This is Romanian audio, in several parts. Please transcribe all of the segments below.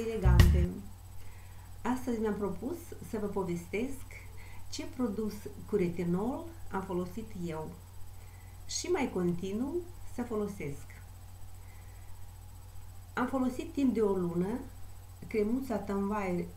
elegante! Astăzi mi-am propus să vă povestesc ce produs cu retinol am folosit eu și mai continuu să folosesc. Am folosit timp de o lună cremuța Tănweiß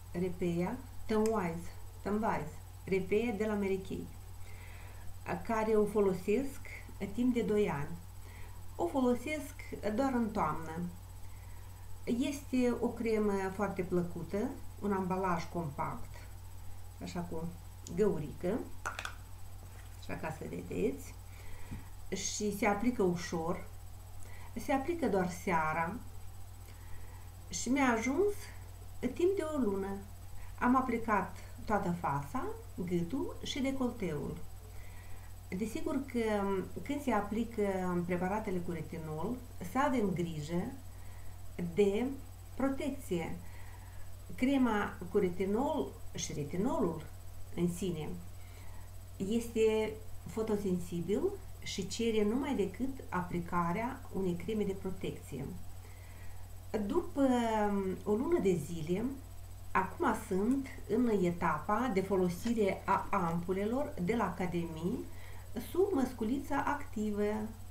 Repair de la Mary Kay, care o folosesc timp de 2 ani. O folosesc doar în toamnă. Este o cremă foarte plăcută, un ambalaj compact, așa cu găurică, așa ca să vedeți, și se aplică ușor, se aplică doar seara și mi-a ajuns timp de o lună. Am aplicat toată fața, gâtul și decolteul. Desigur că când se aplică preparatele cu retinol, să avem grijă de protecție. Crema cu retinol și retinolul în sine este fotosensibil și cere numai decât aplicarea unei creme de protecție. După o lună de zile, acum sunt în etapa de folosire a ampulelor de la Academie sub măsculița activă.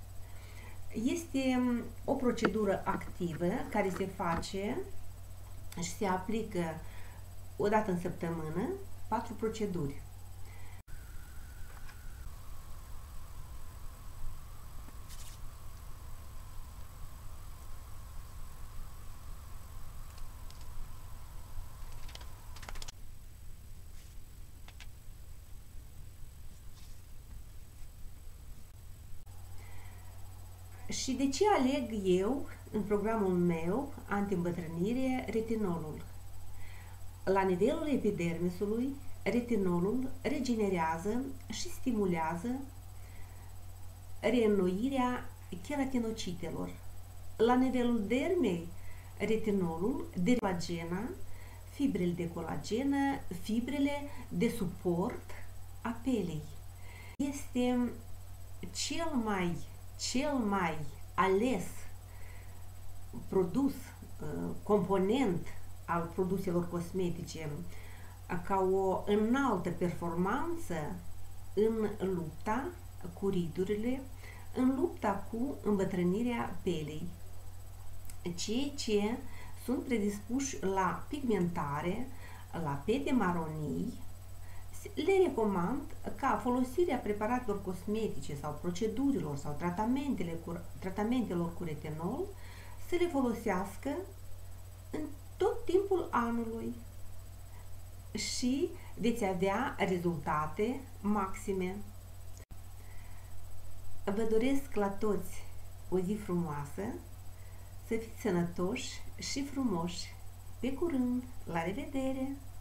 Este o procedură activă care se face și se aplică o dată în săptămână, 4 proceduri. Și de ce aleg eu în programul meu anti-îmbătrânire retinolul? La nivelul epidermisului, retinolul regenerează și stimulează reînnoirea cheratinocitelor. La nivelul dermei, retinolul de colagena, fibrele de colagenă, fibrele de suport a pelei. Este cel mai ales produs, component al produselor cosmetice ca o înaltă performanță în lupta cu ridurile, în lupta cu îmbătrânirea pelei. Cei ce sunt predispuși la pigmentare, la pete maronii, le recomand ca folosirea preparatelor cosmetice sau procedurilor sau tratamentelor cu retinol să le folosească în tot timpul anului și veți avea rezultate maxime. Vă doresc la toți o zi frumoasă, să fiți sănătoși și frumoși. Pe curând! La revedere!